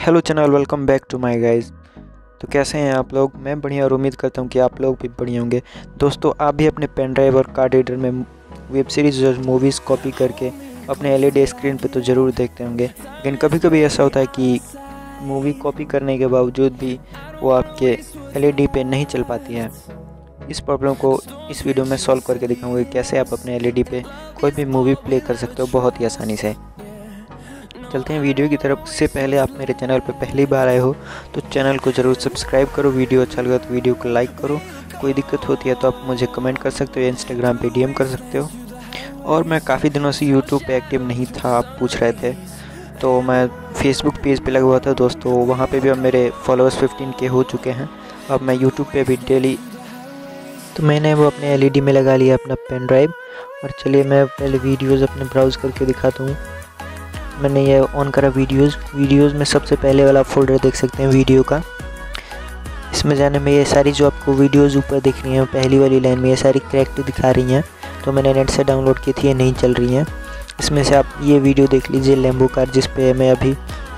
Hello channel, welcome back to my guys. तो कैसे हैं आप लोग? मैं बढ़िया और उम्मीद करता हूं कि आप लोग भी बढ़िया होंगे। दोस्तों, आप भी अपने पेन ड्राइव और कार्ड रीडर में वेब सीरीज़ और मूवीज़ कॉपी करके अपने एलईडी स्क्रीन पे तो ज़रूर देखते होंगे, लेकिन कभी कभी ऐसा होता है कि मूवी कॉपी करने के बावजूद भी वो आपके एलईडी पे नहीं चल पाती है। इस प्रॉब्लम को इस वीडियो में सॉल्व करके दिखाऊंगा कैसे आप अपने एलईडी पे कोई भी मूवी प्ले कर सकते हो बहुत ही आसानी से। चलते हैं वीडियो की तरफ। से पहले आप मेरे चैनल पर पहली बार आए हो तो चैनल को ज़रूर सब्सक्राइब करो। वीडियो अच्छा लगा तो वीडियो को लाइक करो। कोई दिक्कत होती है तो आप मुझे कमेंट कर सकते हो या इंस्टाग्राम पे डीएम कर सकते हो। और मैं काफ़ी दिनों से यूट्यूब पे एक्टिव नहीं था, आप पूछ रहे थे, तो मैं फेसबुक पेज पे लगा हुआ था दोस्तों। वहाँ पे भी अब मेरे फॉलोअर्स 15K हो चुके हैं। अब मैं यूट्यूब पे भी डेली, तो मैंने वो अपने एलईडी में लगा लिया अपना पेन ड्राइव। और चलिए मैं पहले वीडियोज़ अपने ब्राउज़ करके दिखाता हूँ। मैंने ये ऑन करा वीडियोज़ में सबसे पहले वाला फोल्डर देख सकते हैं वीडियो का। इसमें जाने में ये सारी जो आपको वीडियोज़ ऊपर दिख रही हैं पहली वाली लाइन में, ये सारी करेक्ट दिखा रही हैं। तो मैंने नेट से डाउनलोड की थी, ये नहीं चल रही हैं। इसमें से आप ये वीडियो देख लीजिए, लैम्बो कार, जिस पे मैं अभी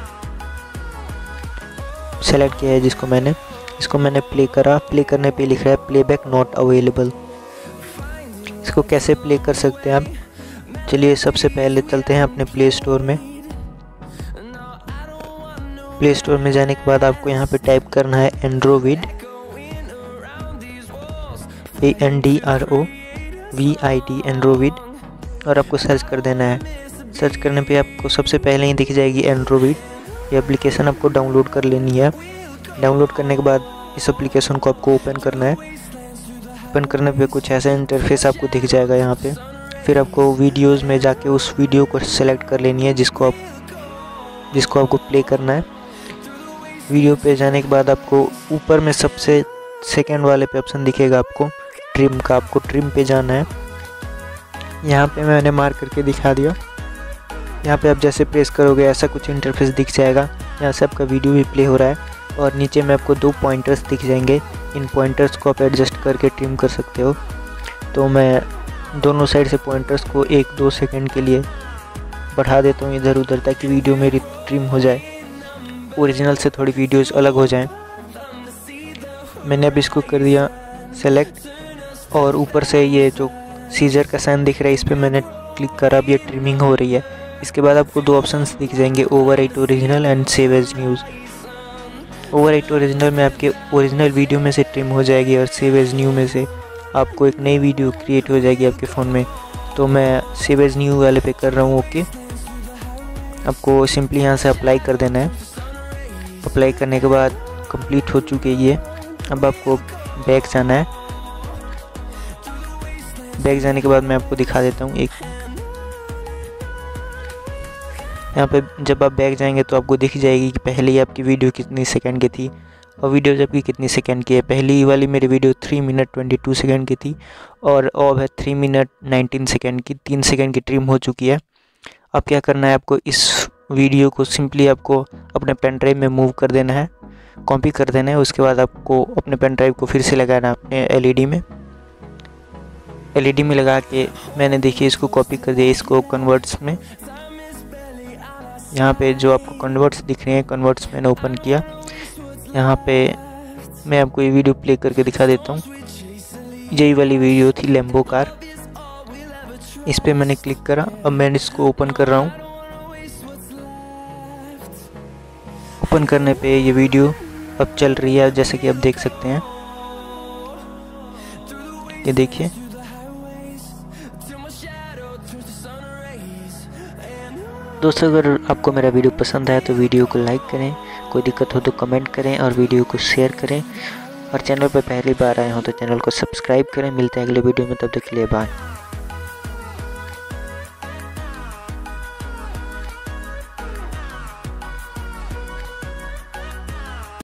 सेलेक्ट किया है, इसको मैंने प्ले करा। प्ले करने पे लिख रहा है प्लेबैक नॉट अवेलेबल। इसको कैसे प्ले कर सकते हैं आप? चलिए सबसे पहले चलते हैं अपने प्ले स्टोर में। प्ले स्टोर में जाने के बाद आपको यहाँ पे टाइप करना है एंड्रोविड, ANDROVID, एंड्रोविड, और आपको सर्च कर देना है। सर्च करने पे आपको सबसे पहले ही दिख जाएगी एंड्रोविड। ये एप्लीकेशन आपको डाउनलोड कर लेनी है। डाउनलोड करने के बाद इस एप्लीकेशन को आपको ओपन करना है। ओपन करने पे कुछ ऐसा इंटरफेस आपको दिख जाएगा यहाँ पे। फिर आपको वीडियोज़ में जाके उस वीडियो को सेलेक्ट कर लेनी है जिसको आपको प्ले करना है। वीडियो पे जाने के बाद आपको ऊपर में सबसे सेकंड वाले पे ऑप्शन दिखेगा आपको ट्रिम का। आपको ट्रिम पे जाना है। यहाँ पे मैंने मार्क करके दिखा दिया। यहाँ पे आप जैसे प्रेस करोगे ऐसा कुछ इंटरफेस दिख जाएगा। यहाँ से आपका वीडियो भी प्ले हो रहा है और नीचे में आपको 2 पॉइंटर्स दिख जाएंगे। इन पॉइंटर्स को आप एडजस्ट करके ट्रिम कर सकते हो। तो मैं दोनों साइड से पॉइंटर्स को 1-2 सेकंड के लिए बढ़ा देता हूँ इधर उधर, ताकि वीडियो मेरी ट्रिम हो जाए, ओरिजिनल से थोड़ी वीडियोस अलग हो जाएं। मैंने अब इसको कर दिया सेलेक्ट, और ऊपर से ये जो सीजर का साइन दिख रहा है इस पर मैंने क्लिक करा। अब ये ट्रिमिंग हो रही है। इसके बाद आपको 2 ऑप्शंस दिख जाएंगे, overwrite original and save as new. Overwrite original में आपके ओरिजिनल वीडियो में से ट्रिम हो जाएगी और सेव एज न्यू में से आपको एक नई वीडियो क्रिएट हो जाएगी आपके फ़ोन में। तो मैं सेव एज न्यू वाले पे कर रहा हूँ ओके। आपको सिंपली यहाँ से अप्लाई कर देना है। अप्लाई करने के बाद कंप्लीट हो चुकी है ये। अब आपको बैक जाना है। बैक जाने के बाद मैं आपको दिखा देता हूँ एक, यहाँ पे जब आप बैक जाएंगे तो आपको दिख जाएगी कि पहले ही आपकी वीडियो कितनी सेकंड की थी और वीडियो जब की कितनी सेकंड की है। पहली वाली मेरी वीडियो 3 मिनट 22 सेकंड की थी और अब है 3 मिनट 19 सेकंड की। 3 सेकंड की ट्रिम हो चुकी है। अब क्या करना है, आपको इस वीडियो को सिंपली आपको अपने पेन ड्राइव में मूव कर देना है, कॉपी कर देना है। उसके बाद आपको अपने पेन ड्राइव को फिर से लगाना है अपने एलईडी में लगा के मैंने देखिए इसको कॉपी कर दिया। इसको कन्वर्ट्स में, यहाँ पे जो आपको कन्वर्ट्स दिख रहे हैं, कन्वर्ट्स मैंने ओपन किया। यहाँ पे मैं आपको ये वीडियो प्ले करके दिखा देता हूँ। यही वाली वीडियो थी लैम्बो कार। इस पे मैंने क्लिक करा। अब मैं इसको ओपन कर रहा हूँ। ओपन करने पे ये वीडियो अब चल रही है, जैसे कि आप देख सकते हैं। ये देखिए। दोस्तों, अगर आपको मेरा वीडियो पसंद आया तो वीडियो को लाइक करें, कोई दिक्कत हो तो कमेंट करें और वीडियो को शेयर करें। और चैनल पर पहली बार आए हो तो चैनल को सब्सक्राइब करें। मिलते हैं अगले वीडियो में, तब तक के लिए बाय।